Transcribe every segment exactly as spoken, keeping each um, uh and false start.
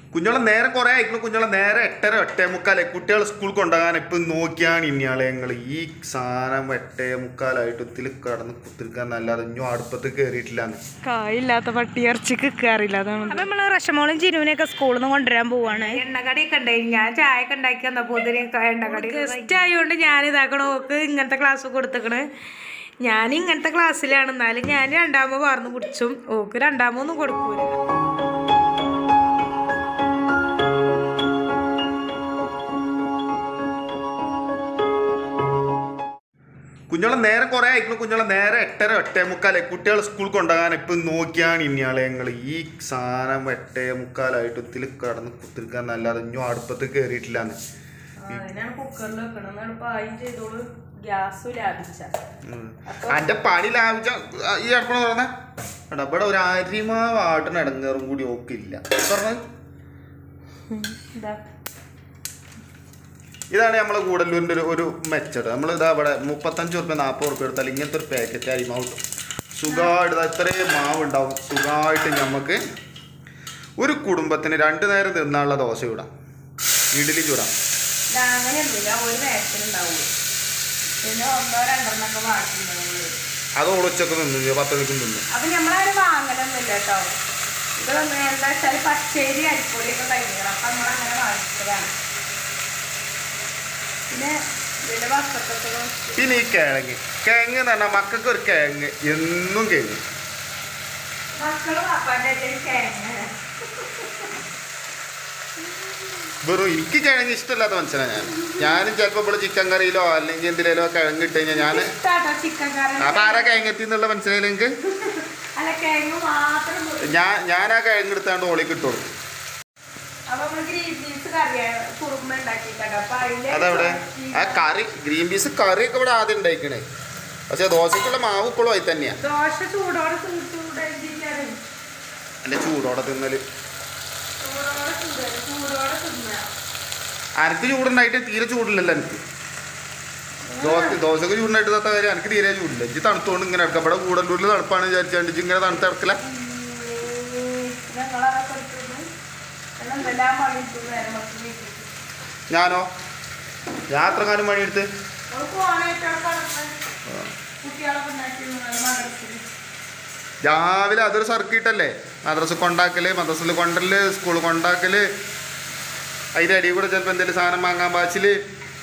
കുഞ്ഞോളെ നേരെ കുറേ അയക്കണം. കുഞ്ഞോളെ നേരെ എട്ടര എട്ടേ മുക്കാലേ കുട്ടികളെ സ്കൂളിൽ കൊണ്ടുപോകാൻ ഇപ്പം നോക്കിയാണ് ഇനിയാളെ ഞങ്ങൾ ഈ സാധനം എട്ടേ മുക്കാലായിട്ട് ഇതിൽ കടന്ന് കുത്തിരിക്കാൻ നല്ലാതെ ഇഞ്ഞും അടുപ്പത്ത് കയറിയിട്ടില്ലാന്ന്. കായില്ലാത്ത പട്ടി ഇറച്ചിക്ക് കയറിയില്ല. അതാണ് അപ്പം നമ്മൾ റഷമോളും ചിരുവിനെയൊക്കെ സ്കൂളിൽ നിന്ന് കൊണ്ടുവരാൻ പോവാണ്. എണ്ണക്കടിയൊക്കെ ഉണ്ടായി. ഞാൻ ചായ ഒക്കെ ഉണ്ടാക്കി വന്നപ്പോൾ എണ്ണക്കടി ഗസ്റ്റ് ആയതുകൊണ്ട് ഞാൻ ഇതാക്കണ ഓക്ക് ഇങ്ങനത്തെ ക്ലാസ് കൊടുത്തേക്കണ്. ഞാൻ ഇങ്ങനത്തെ ക്ലാസ്സിലാണ്. എന്നാലും ഞാൻ രണ്ടാമോ പറഞ്ഞു കുടിച്ചും ഓക്ക് രണ്ടാമോ ഒന്നും കൊടുക്കൂല. കുഞ്ഞോളെ നേരെ കുറേ അയക്കണം. കുഞ്ഞോളെ നേരെ എട്ടര എട്ടേ മുക്കാലേ കുട്ടികളെ സ്കൂളിൽ കൊണ്ടുപോകാൻ ഇപ്പം നോക്കിയാണ് ഇനിയാളെ ഞങ്ങൾ ഈ സാധനം എട്ടേ മുക്കാലായിട്ട് ഇതിൽ കടന്ന് കുത്തിരിക്കാൻ നല്ലാതെ ഇഞ്ഞും അടുപ്പത്ത് കയറിയിട്ടില്ലാന്ന്. കുക്കറിൽ വെക്കണം പായും ചെയ്തോളൂ. ഗ്യാസ് ലാഭിച്ച അന്റെ പണി ലാഭിച്ച ഈ അടുപ്പണ പറഞ്ഞ ഇവിടെ ഒരു അരിമാവ് ആട്ടിന് ഇടങ്ങേറും കൂടി ഓക്കില്ല പറഞ്ഞത്. ഇതാണ് നമ്മളെ കൂടല്ലൂരിൻ്റെ ഒരു ഒരു മെച്ചട്. നമ്മൾ ഇതാ ഇവിടെ മുപ്പത്തഞ്ച് റുപ്യ നാൽപ്പത് റുപ്യ എടുത്താൽ ഇങ്ങനത്തെ ഒരു പാക്കറ്റ് അരിമാവ് കിട്ടും. സുഖമായിട്ട് ഇത്രയും മാവ് ഉണ്ടാവും. സുഖമായിട്ട് നമുക്ക് ഒരു കുടുംബത്തിന് രണ്ട് നേരം തിന്നാനുള്ള ദോശ ചൂടാം, ഇഡ്ഡലി ചൂടാം. അത് ഉളച്ചൊക്കെ നിന്നു പത്തരക്കും നിന്നു. അപ്പൊ നമ്മളാരും വാങ്ങലൊന്നുമില്ല കേട്ടോ. ഇത് എന്താ വെച്ചാൽ പച്ചരി അരിപ്പൊടിയൊക്കെ കഴിക്കണം. അപ്പൊ നമ്മളങ്ങനെ വാങ്ങിച്ചതാണ്. പിന്നെ പിന്നെ ഈ കിഴങ്ങ് കിഴങ്ങ് എന്ന് പറഞ്ഞാൽ മക്കൾക്ക് ഒരു കിഴങ്ങ് എന്നും കിഴങ്ങ്. വെറും എനിക്ക് കിഴങ്ങ് ഇഷ്ടമില്ലാത്ത മനസ്സിലാണ് ഞാൻ. ഞാനും ചിലപ്പോൾ ഇവിടെ ചിക്കൻ കറിയിലോ അല്ലെങ്കിൽ എന്തിലേലോ കിഴങ്ങ് ഇട്ട് കഴിഞ്ഞാൽ ഞാൻ അപ്പൊ ആരാ കിഴങ്ങെത്തി എന്നുള്ള മനസ്സിലായില്ല എനിക്ക്. ഞാൻ ഞാൻ ആ കിഴങ്ങ് എടുത്താണ്ട് ഓളിക്ക് ഇട്ടു കൊടുക്കും. അതവിടെ ആ കറി ഗ്രീൻ പീസ് കറിയൊക്കെ ഇവിടെ ആദ്യം ഉണ്ടായിക്കണേ. പക്ഷെ ദോശക്കുള്ള മാവ് ഇപ്പോഴും ആയി തന്നെയാ. അല്ലെ ചൂടോടെ തിന്നല് എനിക്ക് ചൂടുണ്ടായിട്ട് തീരെ ചൂടില്ലല്ലോ. എനിക്ക് ദോശ ദോശക്ക് ചൂടുണ്ടായിട്ട് തത്ത കാര്യം എനിക്ക് തീരെ ചൂടില്ല. ഇജ്ജ് തണുത്തോണ്ട് ഇങ്ങനെ എടുക്കാം. ഇവിടെ കൂടല്ലൂരിൽ തണുപ്പാണ് വിചാരിച്ചാണ്ട് ഇജ്ജ് ഇങ്ങനെ തണുത്ത് ഇറക്കില്ല. ഞാനോ ഞാൻ അത്ര കാലം പണിയെടുത്ത് രാവിലെ അതൊരു സർക്കിട്ടല്ലേ. മദ്രസ കൊണ്ടാക്കല്, മദ്രസയിൽ കൊണ്ടല്, സ്കൂൾ കൊണ്ടാക്കല്, അതിൻ്റെ അടിയിൽ കൂടെ ചിലപ്പോൾ എന്തെങ്കിലും സാധനം വാങ്ങാൻ പാച്ചില്.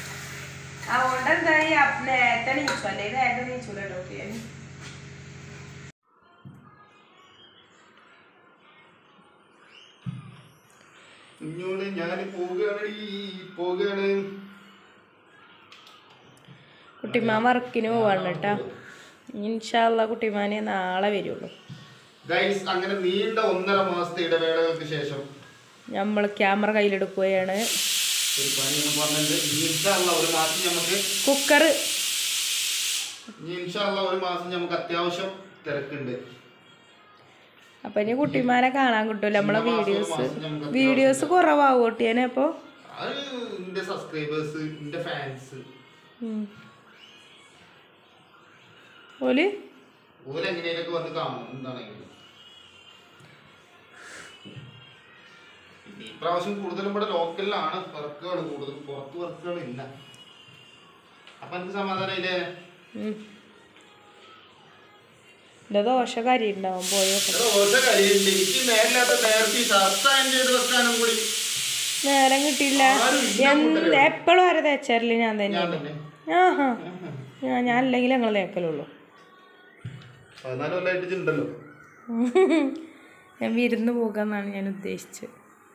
കുട്ടിമാൻ വർക്കിന് പോവാണ് കേട്ടോ. ഇൻഷാ അല്ലാഹ് കുട്ടിമാനെ നാളെ വരുള്ളൂ. അങ്ങനെ നീണ്ട ഒന്നര മാസത്തെ ഇടവേളകൾക്ക് ശേഷം നമ്മൾ ക്യാമറ കയ്യിലെടുക്കുകയാണ്. കുക്കർ ഒരു മാസം നമുക്ക് അത്യാവശ്യം തിരക്കുണ്ട്. അപ്പൊ ഇനി കുട്ടിമാരെ കാണാൻ കിട്ടൂല. നമ്മളെ വീഡിയോസ് വീഡിയോസ് കുറവാകും കുട്ടിയെ. അപ്പൊ ഓല് ഇപ്രാവശ്യം കൂടുതലും ഇവിടെ ലോക്കലിലാണ് വർക്കുകൾ കൂടുതൽ, പുറത്ത് വർക്കുകൾ ഇല്ല. അപ്പൊ എനിക്ക് സമാധാനമില്ലേ. ദോശ കരി ഉണ്ടാവും പോയോ. നേരം കിട്ടിയില്ല. എപ്പോഴും ആരെ തേച്ചാറില്ല ഞാൻ തന്നെയാണ്. ആഹാ ഞാൻ അല്ലെങ്കിൽ ഞങ്ങൾ തേക്കലുള്ളൂ. ഞാൻ വിരുന്ന് പോകാന്നാണ് ഞാൻ ഉദ്ദേശിച്ചത്.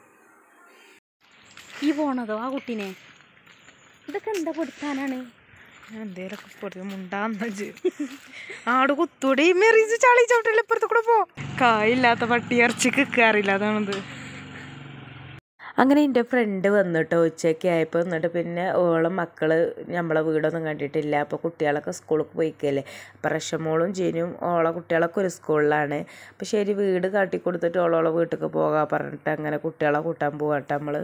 ഈ പോണതോ ആ കുട്ടീനെ ഇതൊക്കെ എന്താ കൊടുക്കാനാണ്? എന്തേലൊക്കെ പൊടി മുണ്ടാന്ന് ആട് കുത്തൂടെ ഈ മെറിച്ച് ചളി ചവിട്ടല്ലേ ഇപ്പുറത്ത് കൂടെ പോ. കായില്ലാത്ത പട്ടി ഇറച്ചിക്ക് കയറില്ല. അതാണത്. അങ്ങനെ എൻ്റെ ഫ്രണ്ട് വന്നിട്ടോ ഉച്ചയ്ക്ക് ആയപ്പോൾ. എന്നിട്ട് പിന്നെ ഓളം മക്കൾ നമ്മളെ വീടൊന്നും കണ്ടിട്ടില്ല. അപ്പോൾ കുട്ടികളൊക്കെ സ്കൂളിൽ പോയിക്കല്ലേ. അപ്പോൾ റഷമോളും ജീനും ഓളെ കുട്ടികളൊക്കെ ഒരു സ്കൂളിലാണ്. അപ്പോൾ ശരി വീട് കാട്ടിക്കൊടുത്തിട്ട് ഓളോളെ വീട്ടിലേക്ക് പോകാൻ പറഞ്ഞിട്ട് അങ്ങനെ കുട്ടികളെ കൂട്ടാൻ പോകട്ടെ നമ്മൾ.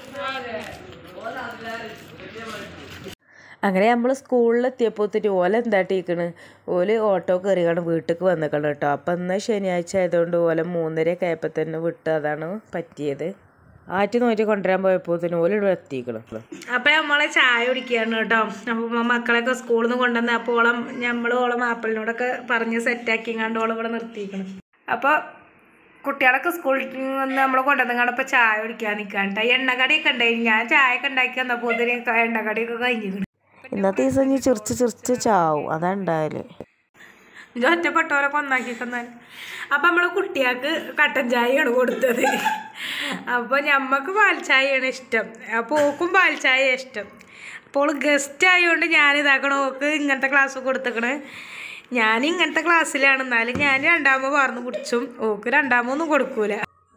അങ്ങനെ നമ്മൾ സ്കൂളിലെത്തിയപ്പോഴത്തേക്ക് ഓല എന്താട്ടിക്കണ് ഓല് ഓട്ടോ കയറിയാണ് വീട്ടിലേക്ക് വന്നിക്കണം കേട്ടോ. അപ്പം എന്നാൽ ശനിയാഴ്ച ആയതുകൊണ്ട് ഓല മൂന്നരയൊക്കെ ആയപ്പോൾ തന്നെ വിട്ട്. അതാണ് പറ്റിയത്. ആറ്റി നോറ്റി കൊണ്ടുവരാൻ പോയപ്പോൾ തന്നെ ഓലിവിടെ എത്തിക്കണം. അപ്പം നമ്മളെ ചായ കുടിക്കുകയാണ് കേട്ടോ. അപ്പോൾ മക്കളെയൊക്കെ സ്കൂളിൽ നിന്ന് കൊണ്ടുവന്ന് അപ്പോൾ ഓളം നമ്മൾ ഓളം ആപ്പിളിനോടൊക്കെ പറഞ്ഞ് സെറ്റാക്കിങ്ങാണ്ട് ഓളം ഇവിടെ നിർത്തിയിരിക്കണം. അപ്പോൾ കുട്ടികളൊക്കെ സ്കൂളിൽ നിന്ന് നമ്മൾ കൊണ്ടുവന്ന് ഇപ്പോൾ ചായ കുടിക്കാൻ നിൽക്കാണ്ട് എണ്ണക്കടിയൊക്കെ ഉണ്ടായി. ഞാൻ ചായ ഒക്കെ ഉണ്ടാക്കി വന്നപ്പോൾ ഇതിന് എണ്ണക്കടിയൊക്കെ കഴിഞ്ഞിരിക്കണം. ഇന്നത്തെ ദിവസം ഇനി ചിറിച്ച് ചിറിച്ച് ചാവും, അതാ ഉണ്ടായാല് ഒറ്റപ്പെട്ടവരൊക്കെ ഒന്നാക്കി തന്നാൽ. അപ്പം നമ്മൾ കുട്ടികൾക്ക് കട്ടൻ ചായയാണ് കൊടുത്തത്. അപ്പോൾ ഞമ്മക്ക് പാൽ ചായയാണ് ഇഷ്ടം, അപ്പോൾ ഓക്കും പാൽ ചായ ഇഷ്ടം. അപ്പോൾ ഗസ്റ്റ് ആയതുകൊണ്ട് ഞാൻ ഇതാക്കണം, ഓക്ക് ഇങ്ങനത്തെ ക്ലാസ് കൊടുത്തേക്കണ്. ഞാൻ ഇങ്ങനത്തെ ക്ലാസ്സിലാണ്, എന്നാലും ഞാൻ രണ്ടാമത് പറഞ്ഞു കുടിച്ചും, ഓക്ക് രണ്ടാമതൊന്നും കൊടുക്കൂല.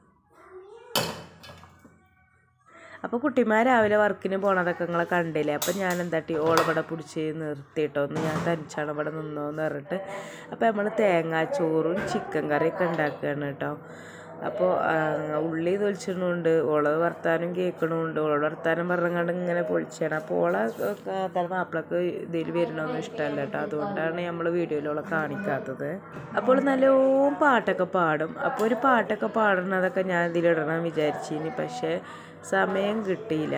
അപ്പോൾ കുട്ടിമാർ രാവിലെ വർക്കിന് പോണതൊക്കെ നിങ്ങളെ കണ്ടില്ലേ. അപ്പം ഞാൻ എന്താട്ടി ഓളവിടെ പിടിച്ച് നിർത്തിയിട്ടോ, ഒന്ന് ഞാൻ തനിച്ചാണ് ഇവിടെ നിന്നോന്ന് പറഞ്ഞിട്ട്. അപ്പോൾ നമ്മൾ തേങ്ങാച്ചോറും ചിക്കൻ കറിയൊക്കെ ഉണ്ടാക്കുകയാണ് കേട്ടോ. അപ്പോൾ ഉള്ളി തൊലിച്ചിടുന്നുണ്ട്, ഓള് വർത്താനം കേൾക്കണമുണ്ട്, ഓളോട് വർത്താനം പറഞ്ഞങ്ങാണ്ട് ഇങ്ങനെ പൊളിച്ചാണ്. അപ്പോൾ ഓളെ മാപ്പിളക്ക് ഇതിൽ വരണമെന്നും ഇഷ്ടമല്ല കേട്ടോ, അതുകൊണ്ടാണ് നമ്മൾ വീഡിയോയിൽ ഓളെ കാണിക്കാത്തത്. അപ്പോൾ നല്ലോണം പാട്ടൊക്കെ പാടും. അപ്പോൾ ഒരു പാട്ടൊക്കെ പാടുന്നതൊക്കെ ഞാൻ ഇതിലിടണം വിചാരിച്ചിനി, പക്ഷേ സമയം കിട്ടിയില്ല.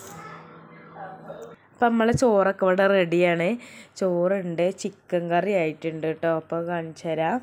അപ്പം നമ്മളെ ചോറൊക്കെ ഇവിടെ റെഡിയാണ്. ചോറുണ്ട്, ചിക്കൻ കറി ആയിട്ടുണ്ട് കേട്ടോ. അപ്പോൾ കാണിച്ചു തരാം.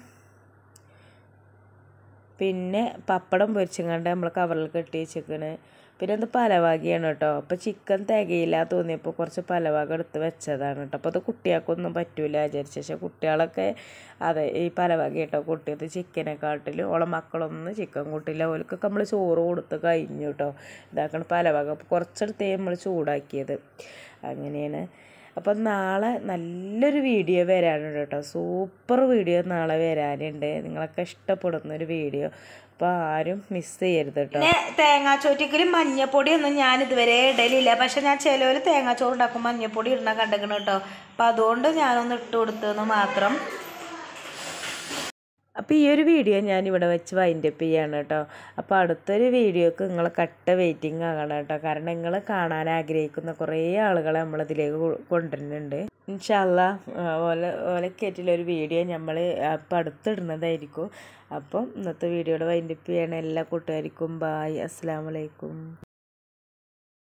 പിന്നെ പപ്പടം പൊരിച്ചങ്ങാണ്ട് നമ്മൾ കവറിൽ കെട്ടി വെച്ചിരിക്കണ്. പിന്നെ ഒന്ന് പലവാകിയാണ് കേട്ടോ. അപ്പോൾ ചിക്കൻ തികയില്ല തോന്നിയപ്പോൾ കുറച്ച് പലവാക എടുത്ത് വെച്ചതാണ് കേട്ടോ. അപ്പോൾ അത് കുട്ടികൾക്കൊന്നും പറ്റൂല വിചാരിച്ചു. പക്ഷേ കുട്ടികളൊക്കെ അതെ ഈ പലവാക കേട്ടോ കുട്ടിയത് ചിക്കനെക്കാട്ടിൽ ഓളെ മക്കളൊന്നും ചിക്കൻ കൂട്ടില്ല. ഓൽക്കൊക്കെ നമ്മൾ ചോറ് കൊടുത്ത് കഴിഞ്ഞു കേട്ടോ. ഇതാക്കണം പലവാക. അപ്പോൾ കുറച്ചെടുത്തേ നമ്മൾ ചൂടാക്കിയത്, അങ്ങനെയാണ്. അപ്പം നാളെ നല്ലൊരു വീഡിയോ വരാനുണ്ട് കേട്ടോ. സൂപ്പർ വീഡിയോ നാളെ വരാനുണ്ട്, നിങ്ങളൊക്കെ ഇഷ്ടപ്പെടുന്നൊരു വീഡിയോ. അപ്പോൾ ആരും മിസ് ചെയ്യരുത് കേട്ടോ. പിന്നെ തേങ്ങാച്ചോറ്റിക്കലും മഞ്ഞപ്പൊടി ഒന്നും ഞാൻ ഇതുവരെ ഇടലില്ല, പക്ഷെ ഞാൻ ചിലവർ തേങ്ങാച്ചോറ് ഉണ്ടാക്കും മഞ്ഞപ്പൊടി ഇടണ കണ്ടിക്കണം കേട്ടോ. അപ്പം അതുകൊണ്ട് ഞാനൊന്ന് ഇട്ട് കൊടുത്തെന്ന് മാത്രം. അപ്പോൾ ഈ ഒരു വീഡിയോ ഞാനിവിടെ വെച്ച് വൈൻഡപ്പ് ചെയ്യാണ് കേട്ടോ. അപ്പോൾ അടുത്തൊരു വീഡിയോക്ക് നിങ്ങൾ കട്ട വെയിറ്റിംഗ് ആകണം കേട്ടോ. കാരണം നിങ്ങൾ കാണാൻ ആഗ്രഹിക്കുന്ന കുറേ ആളുകളെ നമ്മളിതിലേക്ക് കൊണ്ടുവരുന്നുണ്ട്. ഇൻഷാ അല്ലാ ഓല ഓലക്കേറ്റിലൊരു വീഡിയോ നമ്മൾ അപ്പം അടുത്തിടുന്നതായിരിക്കും. അപ്പം ഇന്നത്തെ വീഡിയോയുടെ വൈൻഡപ്പ് ചെയ്യണ എല്ലാ കൂട്ടുകാർക്കും ബായ്, അസ്സലാമു അലൈക്കും.